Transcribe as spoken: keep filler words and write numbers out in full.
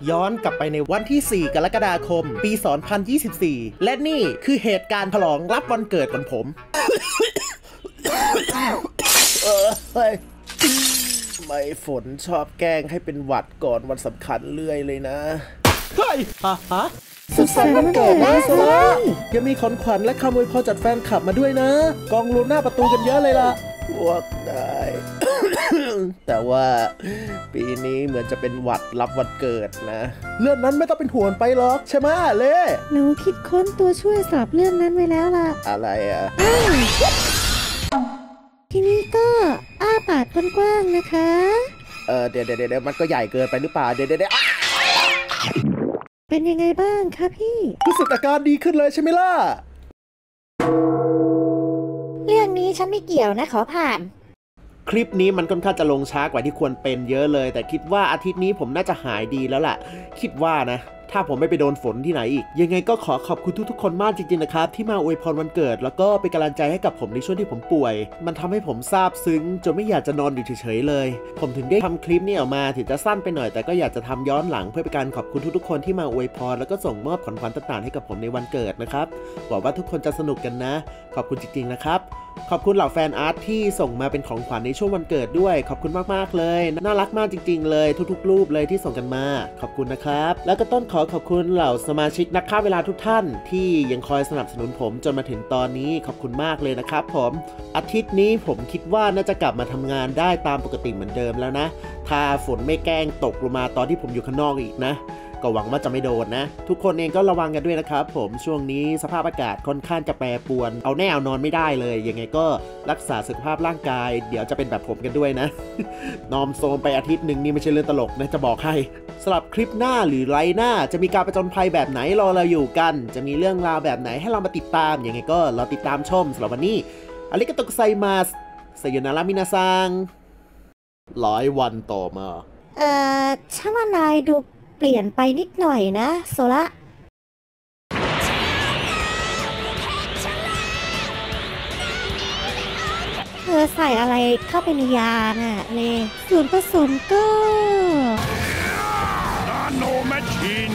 ย้อนกลับไปในวันที่สี่กรกฎาคมปีสองพันยี่สิบสี่และนี่คือเหตุการณ์ฉลองรับวันเกิดของผมเออเฮ้ยไม่ฝนชอบแกล้งให้เป็นหวัดก่อนวันสำคัญเรื่อยเลยนะเฮ้ยฮะฮะสุขสันต์วันเกิดนะโซล่ายังมีของขวัญและคำอวยพรจากแฟนคลับมาด้วยนะกองลุ้นหน้าประตูกันเยอะเลยล่ะพวกได้ แต่ว่าปีนี้เหมือนจะเป็นหวัดรับวันเกิดนะเรื่องนั้นไม่ต้องเป็นห่วงไปหรอกใช่ไหมเล่หนูคิดค้นตัวช่วยสำหรับเรื่องนั้นไว้แล้วล่ะอะไรอ่ะทีนี้ก็อ้าปากกว้างๆนะคะเออเดี๋ยวเดี๋ยวเดี๋ยวมันก็ใหญ่เกินไปหรือเปล่าเดี๋ยวเดี๋ยวเป็นยังไงบ้างคะพี่รู้สึกอาการดีขึ้นเลยใช่ไหมล่ะเรื่องนี้ฉันไม่เกี่ยวนะขอผ่านคลิปนี้มันค่อนข้างจะลงช้ากว่าที่ควรเป็นเยอะเลยแต่คิดว่าอาทิตย์นี้ผมน่าจะหายดีแล้วล่ะคิดว่านะถ้าผมไม่ไปโดนฝนที่ไหนอีกยังไงก็ขอขอบคุณทุกๆคนมากจริงๆนะครับที่มาอวยพรวันเกิดแล้วก็เป็นกำลังใจให้กับผมในช่วงที่ผมป่วยมันทำให้ผมซาบซึ้งจนไม่อยากจะนอนอยู่เฉยๆเลยผมถึงได้ทำคลิปนี้ออกมาถึงจะสั้นไปหน่อยแต่ก็อยากจะทำย้อนหลังเพื่อเป็นการขอบคุณทุกๆคนที่มาอวยพรแล้วก็ส่งมอบของขวัญต่างๆให้กับผมในวันเกิดนะครับหวังว่าทุกคนจะสนุกกันนะขอบคุณจริงๆนะครับขอบคุณเหล่าแฟนอาร์ตที่ส่งมาเป็นของขวัญในช่วงวันเกิดด้วยขอบคุณมากๆเลยน่ารักมากจริงๆเลยทุกๆรูปเลยที่ส่งกันมาขอบคุณนะครับแล้วก็ต้องขอขอบคุณเหล่าสมาชิกนักฆ่าเวลาทุกท่านที่ยังคอยสนับสนุนผมจนมาถึงตอนนี้ขอบคุณมากเลยนะครับผมอาทิตย์นี้ผมคิดว่าน่าจะกลับมาทำงานได้ตามปกติเหมือนเดิมแล้วนะถ้าฝนไม่แกล้งตกลงมาตอนที่ผมอยู่ข้างนอกอีกนะก็หวังว่าจะไม่โดนนะทุกคนเองก็ระวังกันด้วยนะครับผมช่วงนี้สภาพอากาศค่อนข้างจะแปรปรวนเอาแน่เอานอนไม่ได้เลยยังไงก็รักษาสุขภาพร่างกายเดี๋ยวจะเป็นแบบผมกันด้วยนะ นอมโซมไปอาทิตย์หนึ่งนี่ไม่ใช่เรื่องตลกนะจะบอกให้สำหรับคลิปหน้าหรือไลฟ์หน้าจะมีการประจนภัยแบบไหนรอเราอยู่กันจะมีเรื่องราวแบบไหนให้เรามาติดตามยังไงก็รอติดตามชมสำหรับวันนี้อาริกาโตไซมัสไซโยนารามินาซังหลายวันต่อมาเอ่อช่างว่านายดูเปลี่ยนไปนิดหน่อยนะโซล่าเธอใส่อะไรเข้าไปในยาน่ะเลส่วนผสมก็นาโนแมชชีน